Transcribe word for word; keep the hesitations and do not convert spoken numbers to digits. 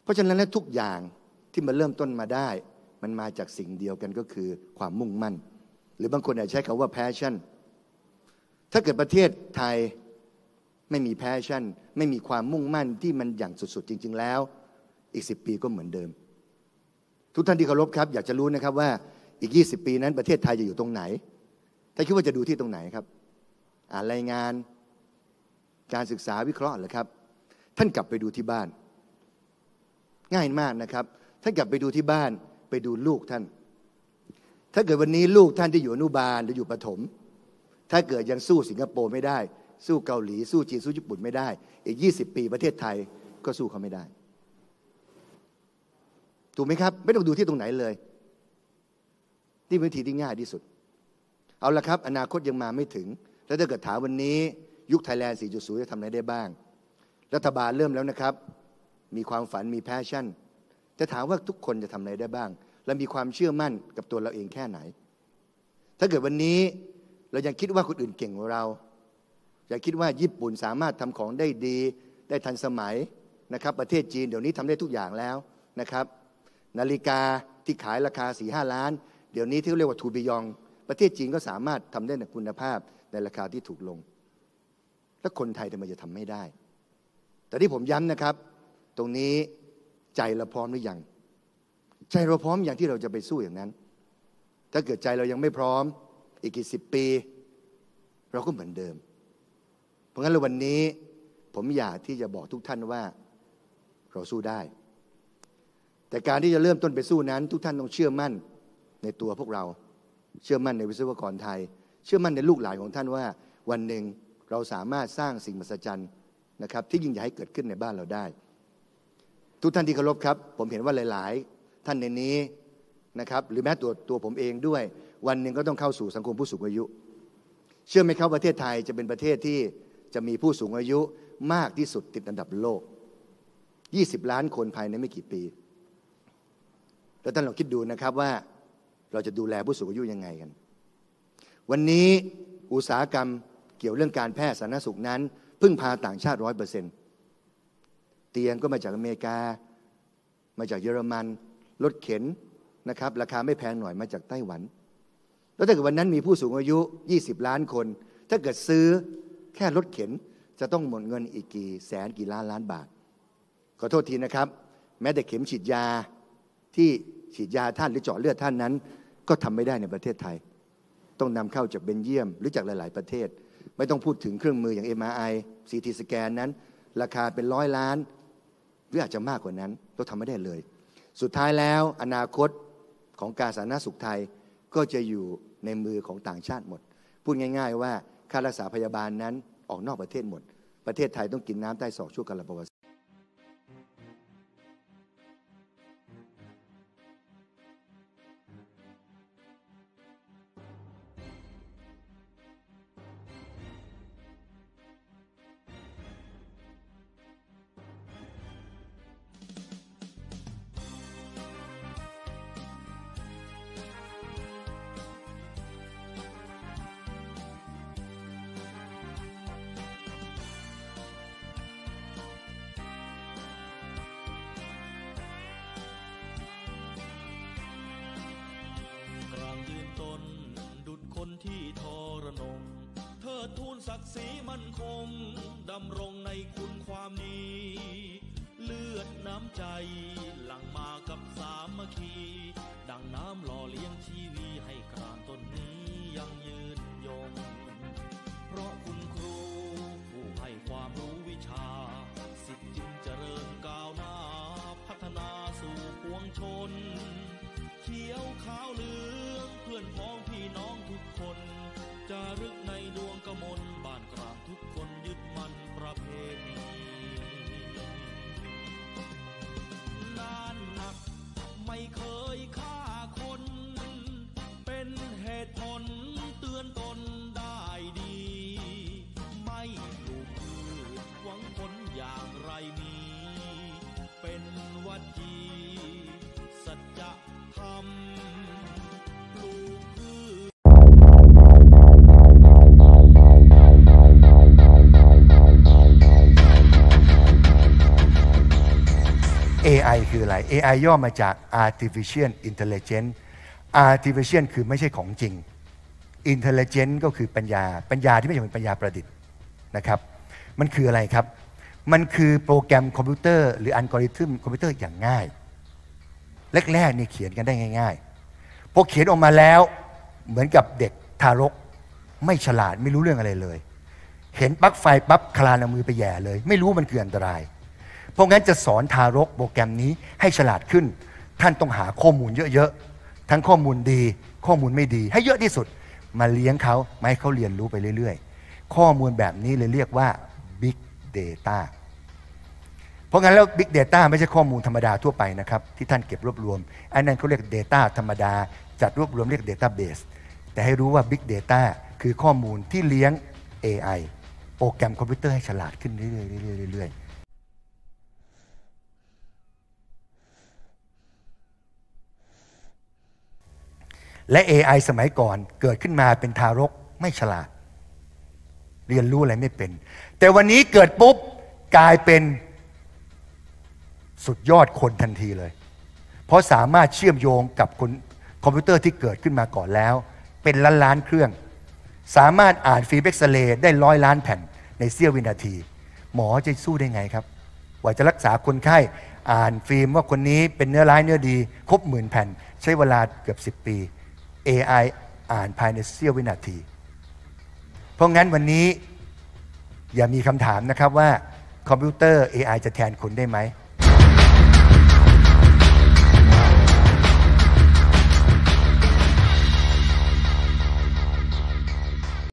เพราะฉะนั้นแล้วทุกอย่างที่มันเริ่มต้นมาได้มันมาจากสิ่งเดียวกันก็คือความมุ่งมั่นหรือบางคนอาจใช้คำว่า passion ถ้าเกิดประเทศไทยไม่มี passion ไม่มีความมุ่งมั่นที่มันอย่างสุดๆจริงๆแล้วอีกสิบปีก็เหมือนเดิมทุกท่านที่เคารพครับอยากจะรู้นะครับว่าอีกยี่สิบปีนั้นประเทศไทยจะอยู่ตรงไหนถ้าคิดว่าจะดูที่ตรงไหนครับอ่านรายงานการศึกษาวิเคราะห์เหรอครับท่านกลับไปดูที่บ้านง่ายมากนะครับท่านกลับไปดูที่บ้านไปดูลูกท่านถ้าเกิดวันนี้ลูกท่านที่อยู่อนุบาลหรืออยู่ประถมถ้าเกิดยังสู้สิงคโปร์ไม่ได้สู้เกาหลีสู้จีนสู้ญี่ปุ่นไม่ได้อีกยี่สิบปีประเทศไทยก็สู้เขาไม่ได้ถูกไหมครับไม่ต้องดูที่ตรงไหนเลยนี่เป็นวิธีที่ง่ายที่สุดเอาละครับอนาคตยังมาไม่ถึงแล้วถ้าเกิดถามวันนี้ยุคไทยแลนด์ สี่จุดศูนย์ จะทำอะไรได้บ้างรัฐบาลเริ่มแล้วนะครับมีความฝันมีแพชชั่นจะถามว่าทุกคนจะทำอะไรได้บ้างและมีความเชื่อมั่นกับตัวเราเองแค่ไหนถ้าเกิดวันนี้เรายังคิดว่าคนอื่นเก่งกว่าเราอย่าคิดว่าญี่ปุ่นสามารถทำของได้ดีได้ทันสมัยนะครับประเทศจีนเดี๋ยวนี้ทำได้ทุกอย่างแล้วนะครับนาฬิกาที่ขายราคา สี่ห้า ล้านเดี๋ยวนี้ที่เรียกว่าทูบิยองประเทศจีนก็สามารถทำได้ในคุณภาพในราคาที่ถูกลงแล้วคนไทยทำไมจะทำไม่ได้แต่ที่ผมย้ำนะครับตรงนี้ใจเราพร้อมหรือยังใจเราพร้อมอย่างที่เราจะไปสู้อย่างนั้นถ้าเกิดใจเรายังไม่พร้อมอีกกี่สิบปีเราก็เหมือนเดิมเพราะงั้นวันนี้ผมอยากที่จะบอกทุกท่านว่าเราสู้ได้แต่การที่จะเริ่มต้นไปสู้นั้นทุกท่านต้องเชื่อมั่นในตัวพวกเราเชื่อมั่นในวิศวกรไทยเชื่อมั่นในลูกหลานของท่านว่าวันหนึ่งเราสามารถสร้างสิ่งมหัศจรรย์นะครับที่ยิ่งใหญ่เกิดขึ้นในบ้านเราได้ทุกท่านที่เคารพครับผมเห็นว่าหลายๆท่านในนี้นะครับหรือแม้ตัวตัวผมเองด้วยวันหนึ่งก็ต้องเข้าสู่สังคมผู้สูงอายุเชื่อไหมครับประเทศไทยจะเป็นประเทศที่จะมีผู้สูงอายุมากที่สุดติดอันดับโลกยี่สิบล้านคนภายในไม่กี่ปีแล้วท่านลองคิดดูนะครับว่าเราจะดูแลผู้สูงอายุยังไงกันวันนี้อุตสาหกรรมเกี่ยวเรื่องการแพทย์สาธารณสุขนั้นพึ่งพาต่างชาติร้อยเปอร์เซ็นต์เตียงก็มาจากอเมริกามาจากเยอรมันรถเข็นนะครับราคาไม่แพงหน่อยมาจากไต้หวันแล้วถ้าเกิดวันนั้นมีผู้สูงอายุยี่สิบล้านคนถ้าเกิดซื้อแค่รถเข็นจะต้องหมดเงินอีกกี่แสนกี่ล้านล้านบาทขอโทษทีนะครับแม้แต่เข็มฉีดยาที่ฉีดยาท่านหรือเจาะเลือดท่านนั้นก็ทำไม่ได้ในประเทศไทยต้องนำเข้าจากเบลเยียมหรือจากหลายๆประเทศไม่ต้องพูดถึงเครื่องมืออย่าง เอ็ม อาร์ ไอ ซี ที สแกนนั้นราคาเป็นร้อยล้านหรืออาจจะมากกว่านั้นเราทำไม่ได้เลยสุดท้ายแล้วอนาคตของการสาธารณสุขไทยก็จะอยู่ในมือของต่างชาติหมดพูดง่ายๆว่าค่ารักษาพยาบาลนั้นออกนอกประเทศหมดประเทศไทยต้องกินน้ำใต้ศอกชั่วกาลประวัติที่ทรนงเทิดทูนศักดิ์ศรีมั่นคงดำรงในคุณความดีเลือดน้ำใจหลั่งมากับสามัคคีดังน้ำหล่อเลี้ยงชีวีให้กรานต้นนี้ยังยืนยงเพราะคุณครูผู้ให้ความรู้วิชาสิทธิ์จึงเจริญก้าวหน้าพัฒนาสู่ปวงชนเขียวขาวเหลืองเพื่อนพ้องพี่น้องทุกคนจารึกในดวงกมลบ้านกลางทุกคนยึดมั่นประเพณีนานหนักไม่เคยฆ่าคนเป็นเหตุผลเตือนตนได้ดีไม่ปลูกพืชหวังผลอย่างไรมีเป็นวัดจีสัจธรรมปลูกพืชเอ ไอ คืออะไร เอ ไอ ย่อมาจาก Artificial Intelligence Artificial คือไม่ใช่ของจริง Intelligent ก็คือปัญญาปัญญาที่ไม่ใช่เป็นปัญญาประดิษฐ์นะครับมันคืออะไรครับมันคือโปรแกรมคอมพิวเตอร์หรืออัลกอริทึมคอมพิวเตอร์อย่างง่ายแรกๆนี่เขียนกันได้ง่ายๆพอเขียนออกมาแล้วเหมือนกับเด็กทารกไม่ฉลาดไม่รู้เรื่องอะไรเลยเห็นปลั๊กไฟปั๊บคลานเอามือไปแย่เลยไม่รู้มันคืออันตรายเพราะงั้นจะสอนทารกโปรแกรมนี้ให้ฉลาดขึ้นท่านต้องหาข้อมูลเยอะๆทั้งข้อมูลดีข้อมูลไม่ดีให้เยอะที่สุดมาเลี้ยงเขามาให้เขาเรียนรู้ไปเรื่อยๆข้อมูลแบบนี้เลยเรียกว่า Big Data เพราะงั้นแล้ว Big Data ไม่ใช่ข้อมูลธรรมดาทั่วไปนะครับที่ท่านเก็บรวบรวมอันนั้นเขาเรียก Data ธรรมดาจัดรวบรวมเรียก Database แต่ให้รู้ว่า Big Data คือข้อมูลที่เลี้ยง เอ ไอ โปรแกรมคอมพิวเตอร์ให้ฉลาดขึ้นเรื่อยๆเรื่อยๆและ เอ ไอ สมัยก่อนเกิดขึ้นมาเป็นทารกไม่ฉลาดเรียนรู้อะไรไม่เป็นแต่วันนี้เกิดปุ๊บกลายเป็นสุดยอดคนทันทีเลยเพราะสามารถเชื่อมโยงกับคนคอมพิวเตอร์ที่เกิดขึ้นมาก่อนแล้วเป็นล้านล้านเครื่องสามารถอ่านฟิล์มเอ็กซเรย์ได้ร้อยล้านแผ่นในเสี้ยววินาทีหมอจะสู้ได้ไงครับกว่าจะรักษาคนไข้อ่านฟิล์มว่าคนนี้เป็นเนื้อร้ายเนื้อดีครบหมื่นแผ่นใช้เวลาเกือบสิบปี เอ ไอ อ่านภายในเสี้ยววินาทีเพราะงั้นวันนี้อย่ามีคำถามนะครับว่าคอมพิวเตอร์ เอ ไอ จะแทนคนได้ไหม